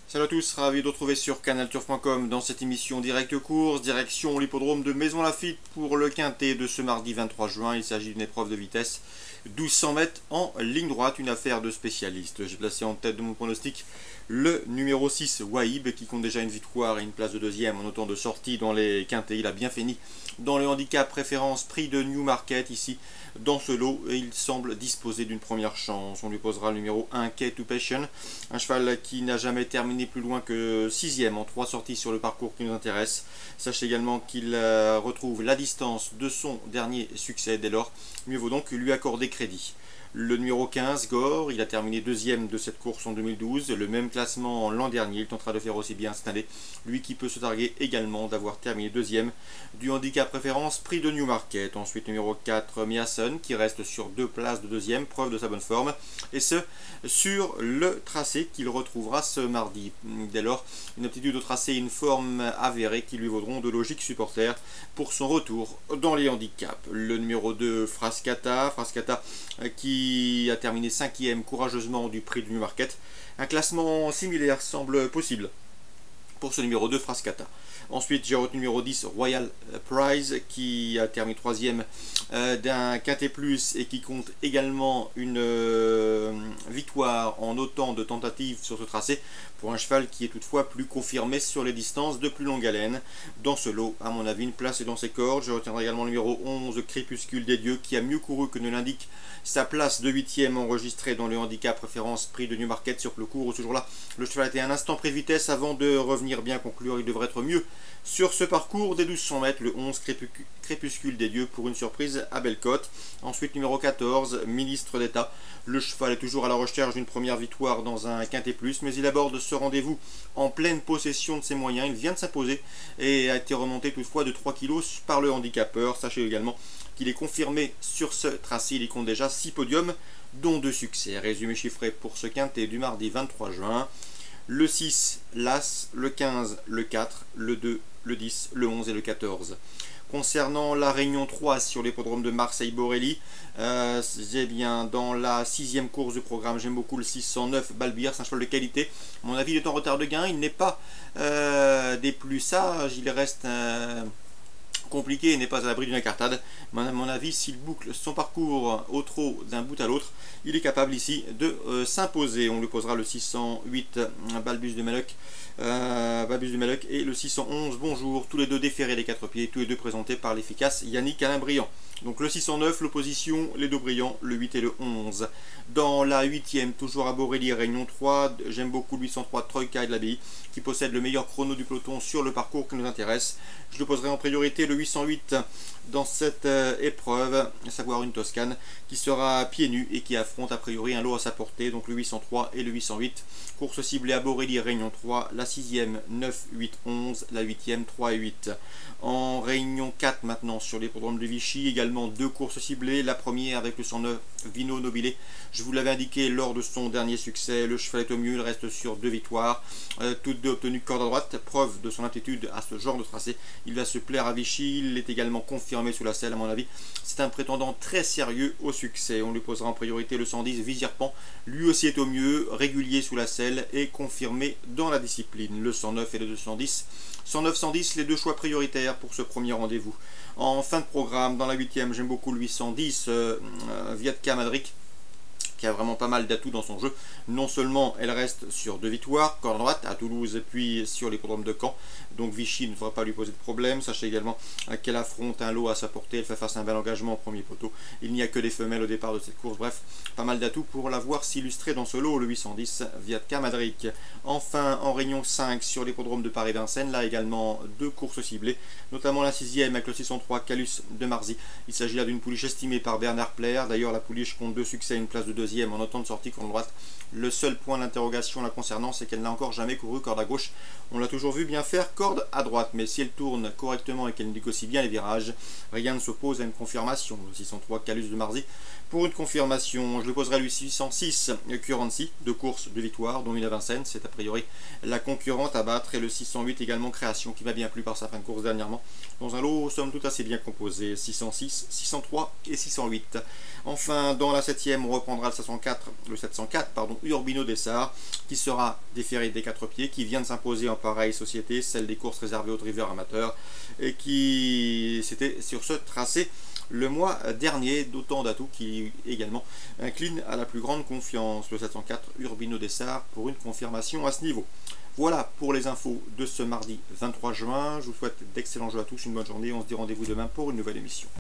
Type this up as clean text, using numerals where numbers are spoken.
Salut à tous, ravi de vous retrouver sur canalturf.com dans cette émission Direct Course, direction l'hippodrome de Maisons-Laffitte pour le quintet de ce mardi 23 juin. Il s'agit d'une épreuve de vitesse 1200 mètres en ligne droite, une affaire de spécialiste. J'ai placé en tête de mon pronostic le numéro 6, Wahib, qui compte déjà une victoire et une place de deuxième en autant de sorties dans les quintets. Il a bien fini dans le handicap préférence prix de Newmarket ici dans ce lot et il semble disposer d'une première chance. On lui posera le numéro 1, Key to Passion, un cheval qui n'a jamais terminé plus loin que 6ème en 3 sorties sur le parcours qui nous intéresse. Sachez également qu'il retrouve la distance de son dernier succès, dès lors mieux vaut donc lui accorder crédit. Le numéro 15, Gore, il a terminé deuxième de cette course en 2012, le même classement l'an dernier, il tentera de faire aussi bien cette année, lui qui peut se targuer également d'avoir terminé deuxième du handicap préférence prix de Newmarket. Ensuite numéro 4, Miason, qui reste sur 2 places de deuxième, preuve de sa bonne forme, et ce sur le tracé qu'il retrouvera ce mardi. Dès lors, une aptitude au tracé et une forme avérée qui lui vaudront de logiques supporters pour son retour dans les handicaps. Le numéro 2, Frascata qui a terminé 5ème courageusement du prix du Newmarket. Un classement similaire semble possible pour ce numéro 2, Frascata. Ensuite, j'ai retenu numéro 10, Royal Prize, qui a terminé 3ème d'un quintet plus et qui compte également une victoire en autant de tentatives sur ce tracé pour un cheval qui est toutefois plus confirmé sur les distances de plus longue haleine. Dans ce lot, à mon avis, une place est dans ses cordes. Je retiendrai également le numéro 11, Crépuscule des Dieux, qui a mieux couru que ne l'indique sa place de 8ème enregistrée dans le handicap préférence prix de Newmarket sur le cours où ce jour-là, le cheval était un instant pris de vitesse avant de revenir bien conclure. Il devrait être mieux sur ce parcours des 1200 mètres, le 11 Crépuscule des Dieux pour une surprise à belle cote. Ensuite numéro 14, Ministre d'État. Le cheval est toujours à la recherche d'une première victoire dans un quintet plus, mais il aborde ce rendez-vous en pleine possession de ses moyens. Il vient de s'imposer et a été remonté toutefois de 3 kg par le handicapeur. Sachez également qu'il est confirmé sur ce tracé. Il y compte déjà 6 podiums, dont 2 succès. Résumé chiffré pour ce quintet du mardi 23 juin. Le 6, l'As, le 15, le 4, le 2, le 10, le 11 et le 14. Concernant la Réunion 3 sur l'hippodrome de Marseille-Borelli, c'est bien dans la 6ème course du programme. J'aime beaucoup le 609 Balbir, c'est un cheval de qualité. À mon avis, il est en retard de gain, il n'est pas des plus sages, il reste compliqué et n'est pas à l'abri d'une incartade. Mais à mon avis, s'il boucle son parcours au trot d'un bout à l'autre, il est capable ici de s'imposer. On lui posera le 608 Balbus de Meluc et le 611 Bonjour, tous les deux déférés des 4 pieds, tous les deux présentés par l'efficace Yannick Alain-Briand. Donc le 609, l'opposition, les deux brillants, le 8 et le 11. Dans la 8ème, toujours à Borelli, Réunion 3, j'aime beaucoup le 803 Troïka et de l'Abbaye, qui possède le meilleur chrono du peloton sur le parcours qui nous intéresse. Je le poserai en priorité le 808 dans cette épreuve, à savoir une Toscane, qui sera pieds nus et qui affronte a priori un lot à sa portée, donc le 803 et le 808. Course ciblée à Borelli, Réunion 3, la 6ème 9, 8, 11, la 8ème 3 et 8. En Réunion 4 maintenant sur l'hippodrome de Vichy, également 2 courses ciblées. La première avec le 109 Vino Nobile. Je vous l'avais indiqué lors de son dernier succès, le cheval est au mieux, il reste sur 2 victoires, toutes deux obtenues corde à droite, preuve de son aptitude à ce genre de tracé. Il va se plaire à Vichy, il est également confirmé sous la selle à mon avis. C'est un prétendant très sérieux au succès. On lui posera en priorité le 110 Vizirpan, lui aussi est au mieux, régulier sous la selle et confirmé dans la discipline. Le 109 et le 210. 109-110, les deux choix prioritaires pour ce premier rendez-vous. En fin de programme, dans la 8ème, j'aime beaucoup le 810 Viatka Madric, qui a vraiment pas mal d'atouts dans son jeu. Non seulement elle reste sur 2 victoires, corde droite à Toulouse et puis sur l'hippodrome de Caen, donc Vichy ne devrait pas lui poser de problème. Sachez également qu'elle affronte un lot à sa portée, elle fait face à un bel engagement au premier poteau. Il n'y a que des femelles au départ de cette course, bref, pas mal d'atouts pour la voir s'illustrer dans ce lot, le 810 Viatka Madric. Enfin, en Réunion 5 sur l'hippodrome de Paris-Vincennes, là également 2 courses ciblées, notamment la 6ème avec le 603 Calus de Marzy. Il s'agit là d'une pouliche estimée par Bernard Plaire. D'ailleurs, la pouliche compte 2 succès et une place de deuxième en autant de sorties qu'en droite. Le seul point d'interrogation la concernant, c'est qu'elle n'a encore jamais couru corde à gauche. On l'a toujours vu bien faire corde à droite, mais si elle tourne correctement et qu'elle négocie bien les virages, rien ne s'oppose à une confirmation. Le 603 Calus de Marzy pour une confirmation. Je le poserai lui 606 Currency, 2 courses de victoire, dont une à Vincennes, c'est a priori la concurrente à battre, et le 608 également Création, qui m'a bien plu par sa fin de course dernièrement, dans un lot somme toute assez bien composé, 606, 603 et 608. Enfin, dans la 7ème, on reprendra le le 704 Urbino Dessart, qui sera déféré des 4 pieds, qui vient de s'imposer en pareille société, celle des courses réservées aux drivers amateurs, et qui c'était sur ce tracé le mois dernier, d'autant d'atouts qui également incline à la plus grande confiance. Le 704 Urbino Dessart pour une confirmation à ce niveau. Voilà pour les infos de ce mardi 23 juin. Je vous souhaite d'excellents jeux à tous, une bonne journée. On se dit rendez-vous demain pour une nouvelle émission.